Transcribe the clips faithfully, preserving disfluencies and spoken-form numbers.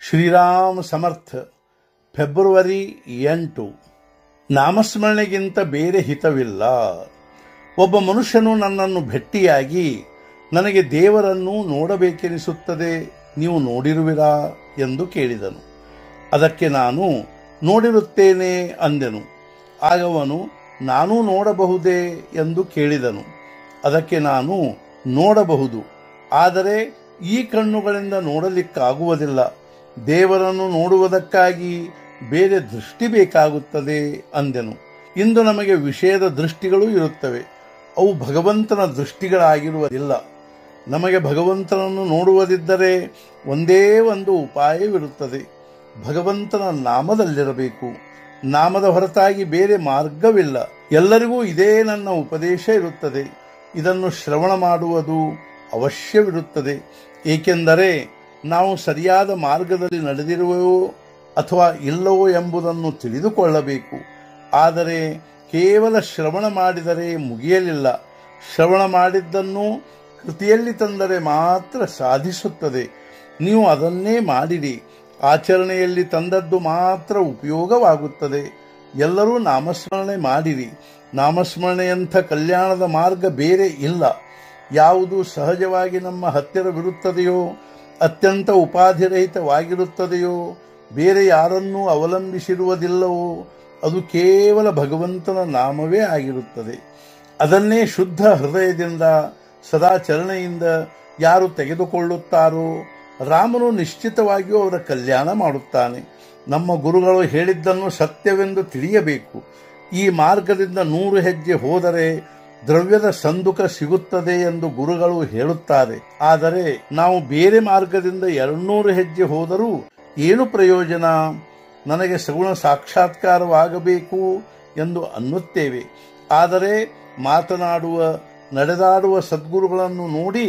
ಶ್ರೀರಾಮ ಸಮರ್ಥ. February ಎಂಟು. ನಾಮಸ್ಮರಣೆಗಿಂತ ಬೇರೆ ಹಿತವಿಲ್ಲ. ಒಬ್ಬ ಮನುಷ್ಯನು ನನ್ನನ್ನು ಭೆಟ್ಟಿಯಾಗಿ ನನಗೆ ದೇವರನ್ನು ನೋಡಬೇಕೆನಿಸುತ್ತದೆ, ನೀವು ನೋಡಿರುವಿರಾ ಎಂದು ಕೇಳಿದನು. ಅದಕ್ಕೆ ನಾನು ನೋಡಿರುತ್ತೇನೆ ಅಂದೆನು. ಆಗವನು ನಾನೂ ನೋಡಬಹುದೇ ಎಂದು ಕೇಳಿದನು. ಅದಕ್ಕೆ ನಾನು ನೋಡಬಹುದು, ಆದರೆ ಈ ಕಣ್ಣುಗಳಿಂದ ನೋಡಲಿಕ್ಕಾಗುವುದಿಲ್ಲ. ದೇವರನ್ನು ನೋಡುವುದಕ್ಕಾಗಿ ಬೇರೆ ದೃಷ್ಟಿ ಬೇಕಾಗುತ್ತದೆ ಅಂದೆನು. ಇಂದು ನಮಗೆ ವಿಷಯದ ದೃಷ್ಟಿಗಳು ಇರುತ್ತವೆ, ಅವು ಭಗವಂತನ ದೃಷ್ಟಿಗಳಾಗಿರುವುದಿಲ್ಲ. ನಮಗೆ ಭಗವಂತನನ್ನು ನೋಡುವುದಿದ್ದರೆ ಒಂದೇ ಒಂದು ಉಪಾಯವಿರುತ್ತದೆ, ಭಗವಂತನ ನಾಮದಲ್ಲಿರಬೇಕು. ನಾಮದ ಹೊರತಾಗಿ ಬೇರೆ ಮಾರ್ಗವಿಲ್ಲ. ಎಲ್ಲರಿಗೂ ಇದೇ ನನ್ನ ಉಪದೇಶ ಇರುತ್ತದೆ. ಇದನ್ನು ಶ್ರವಣ ಮಾಡುವುದು ಅವಶ್ಯವಿರುತ್ತದೆ, ಏಕೆಂದರೆ ನಾವು ಸರಿಯಾದ ಮಾರ್ಗದಲ್ಲಿ ನಡೆದಿರುವೆವೋ ಅಥವಾ ಇಲ್ಲವೋ ಎಂಬುದನ್ನು ತಿಳಿದುಕೊಳ್ಳಬೇಕು. ಆದರೆ ಕೇವಲ ಶ್ರವಣ ಮಾಡಿದರೆ ಮುಗಿಯಲಿಲ್ಲ. ಶ್ರವಣ ಮಾಡಿದ್ದನ್ನು ಕೃತಿಯಲ್ಲಿ ತಂದರೆ ಮಾತ್ರ ಸಾಧಿಸುತ್ತದೆ. ನೀವು ಅದನ್ನೇ ಮಾಡಿರಿ, ಆಚರಣೆಯಲ್ಲಿ ತಂದದ್ದು ಮಾತ್ರ ಉಪಯೋಗವಾಗುತ್ತದೆ. ಎಲ್ಲರೂ ನಾಮಸ್ಮರಣೆ ಮಾಡಿರಿ. ನಾಮಸ್ಮರಣೆಯಂಥ ಕಲ್ಯಾಣದ ಮಾರ್ಗ ಬೇರೆ ಇಲ್ಲ. ಯಾವುದು ಸಹಜವಾಗಿ ನಮ್ಮ ಹತ್ತಿರವಿರುತ್ತದೆಯೋ, ಅತ್ಯಂತ ಉಪಾಧಿರಹಿತವಾಗಿರುತ್ತದೆಯೋ, ಬೇರೆ ಯಾರನ್ನೂ ಅವಲಂಬಿಸಿರುವುದಿಲ್ಲವೋ, ಅದು ಕೇವಲ ಭಗವಂತನ ನಾಮವೇ ಆಗಿರುತ್ತದೆ. ಅದನ್ನೇ ಶುದ್ಧ ಹೃದಯದಿಂದ ಸದಾಚರಣೆಯಿಂದ ಯಾರು ತೆಗೆದುಕೊಳ್ಳುತ್ತಾರೋ, ರಾಮನು ನಿಶ್ಚಿತವಾಗಿಯೂ ಅವರ ಕಲ್ಯಾಣ ಮಾಡುತ್ತಾನೆ. ನಮ್ಮ ಗುರುಗಳು ಹೇಳಿದ್ದನ್ನು ಸತ್ಯವೆಂದು ತಿಳಿಯಬೇಕು. ಈ ಮಾರ್ಗದಿಂದ ನೂರು ಹೆಜ್ಜೆ ಹೋದರೆ ದ್ರವ್ಯದ ಸಂದುಕ ಸಿಗುತ್ತದೆ ಎಂದು ಗುರುಗಳು ಹೇಳುತ್ತಾರೆ. ಆದರೆ ನಾವು ಬೇರೆ ಮಾರ್ಗದಿಂದ ಎರಡ್ನೂರು ಹೆಜ್ಜೆ ಹೋದರೂ ಏನು ಪ್ರಯೋಜನ? ನನಗೆ ಸಗುಣ ಸಾಕ್ಷಾತ್ಕಾರವಾಗಬೇಕು ಎಂದು ಅನ್ನುತ್ತೇವೆ. ಆದರೆ ಮಾತನಾಡುವ ನಡೆದಾಡುವ ಸದ್ಗುರುಗಳನ್ನು ನೋಡಿ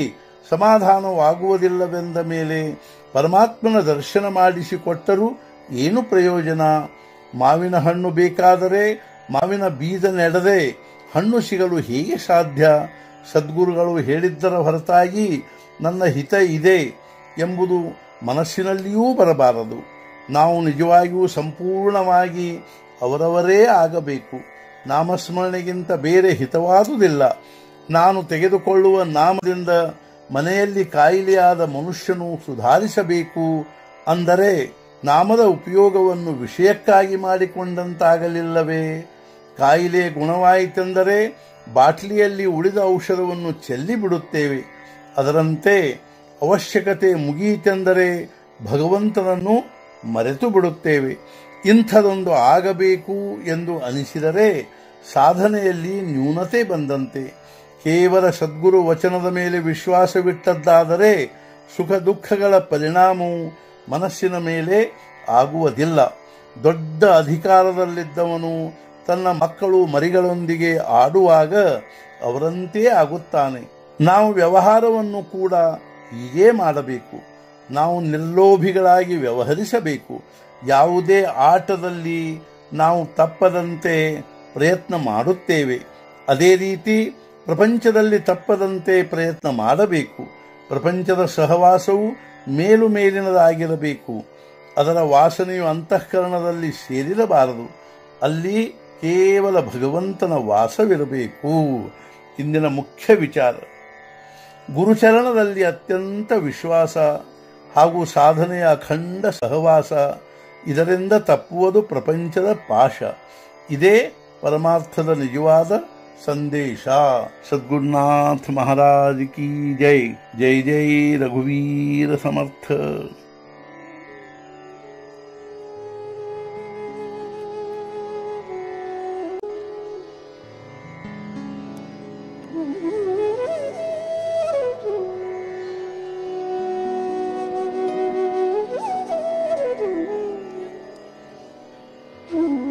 ಸಮಾಧಾನವಾಗುವುದಿಲ್ಲವೆಂದ ಮೇಲೆ ಪರಮಾತ್ಮನ ದರ್ಶನ ಮಾಡಿಸಿಕೊಟ್ಟರೂ ಏನು ಪ್ರಯೋಜನ? ಮಾವಿನ ಹಣ್ಣು ಬೇಕಾದರೆ ಮಾವಿನ ಬೀಜ ನೆಡದೆ ಹಣ್ಣು ಸಿಗಲು ಹೇಗೆ ಸಾಧ್ಯ? ಸದ್ಗುರುಗಳು ಹೇಳಿದ್ದರ ಹೊರತಾಗಿ ನನ್ನ ಹಿತ ಇದೆ ಎಂಬುದು ಮನಸ್ಸಿನಲ್ಲಿಯೂ ಬರಬಾರದು. ನಾವು ನಿಜವಾಗಿಯೂ ಸಂಪೂರ್ಣವಾಗಿ ಅವರವರೇ ಆಗಬೇಕು. ನಾಮಸ್ಮರಣೆಗಿಂತ ಬೇರೆ ಹಿತವಾದುದಿಲ್ಲ. ನಾನು ತೆಗೆದುಕೊಳ್ಳುವ ನಾಮದಿಂದ ಮನೆಯಲ್ಲಿ ಕಾಯಿಲೆಯಾದ ಮನುಷ್ಯನು ಸುಧಾರಿಸಬೇಕು ಅಂದರೆ ನಾಮದ ಉಪಯೋಗವನ್ನು ವಿಷಯಕ್ಕಾಗಿ ಮಾಡಿಕೊಂಡಂತಾಗಲಿಲ್ಲವೇ? ಕಾಯಿಲೆ ಗುಣವಾಯಿತೆಂದರೆ ಬಾಟ್ಲಿಯಲ್ಲಿ ಉಳಿದ ಔಷಧವನ್ನು ಚೆಲ್ಲಿ ಬಿಡುತ್ತೇವೆ. ಅದರಂತೆ ಅವಶ್ಯಕತೆ ಮುಗಿಯಿತೆಂದರೆ ಭಗವಂತನನ್ನು ಮರೆತು ಬಿಡುತ್ತೇವೆ. ಇಂಥದೊಂದು ಆಗಬೇಕು ಎಂದು ಅನಿಸಿದರೆ ಸಾಧನೆಯಲ್ಲಿ ನ್ಯೂನತೆ ಬಂದಂತೆ. ಕೇವಲ ಸದ್ಗುರು ವಚನದ ಮೇಲೆ ವಿಶ್ವಾಸವಿಟ್ಟದ್ದಾದರೆ ಸುಖ ದುಃಖಗಳ ಪರಿಣಾಮವು ಮನಸ್ಸಿನ ಮೇಲೆ ಆಗುವುದಿಲ್ಲ. ದೊಡ್ಡ ಅಧಿಕಾರದಲ್ಲಿದ್ದವನು ತನ್ನ ಮಕ್ಕಳು ಮರಿಗಳೊಂದಿಗೆ ಆಡುವಾಗ ಅವರಂತೆ ಆಗುತ್ತಾನೆ. ನಾವು ವ್ಯವಹಾರವನ್ನು ಕೂಡ ಹೀಗೇ ಮಾಡಬೇಕು. ನಾವು ನಿರ್ಲೋಭಿಗಳಾಗಿ ವ್ಯವಹರಿಸಬೇಕು. ಯಾವುದೇ ಆಟದಲ್ಲಿ ನಾವು ತಪ್ಪದಂತೆ ಪ್ರಯತ್ನ ಮಾಡುತ್ತೇವೆ, ಅದೇ ರೀತಿ ಪ್ರಪಂಚದಲ್ಲಿ ತಪ್ಪದಂತೆ ಪ್ರಯತ್ನ ಮಾಡಬೇಕು. ಪ್ರಪಂಚದ ಸಹವಾಸವು ಮೇಲು ಮೇಲಿನದಾಗಿರಬೇಕು. ಅದರ ವಾಸನೆಯು ಅಂತಃಕರಣದಲ್ಲಿ ಸೇರಿರಬಾರದು. ಅಲ್ಲಿ ಕೇವಲ ಭಗವಂತನ ವಾಸವಿರಬೇಕು. ಇಂದಿನ ಮುಖ್ಯ ವಿಚಾರ, ಗುರುಚರಣದಲ್ಲಿ ಅತ್ಯಂತ ವಿಶ್ವಾಸ ಹಾಗೂ ಸಾಧನೆಯ ಅಖಂಡ ಸಹವಾಸ. ಇದರಿಂದ ತಪ್ಪುವುದು ಪ್ರಪಂಚದ ಪಾಶ. ಇದೇ ಪರಮಾರ್ಥದ ನಿಜವಾದ ಸಂದೇಶ. ಸದ್ಗುರುನಾಥ ಮಹಾರಾಜ್ ಕಿ ಜೈ. ಜೈ ಜೈ ರಘುವೀರ ಸಮರ್ಥ. Mm-hmm.